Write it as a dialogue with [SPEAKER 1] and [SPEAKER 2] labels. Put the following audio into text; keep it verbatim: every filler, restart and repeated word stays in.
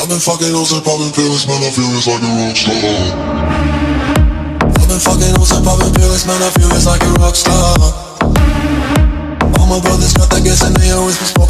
[SPEAKER 1] I've been fucking hoes and popping pills, man, I feel it's like a rock star. I've been fucking hoes and popping pills, man, I feel it's like a rock star. All my brothers got that gas and they always be smoking.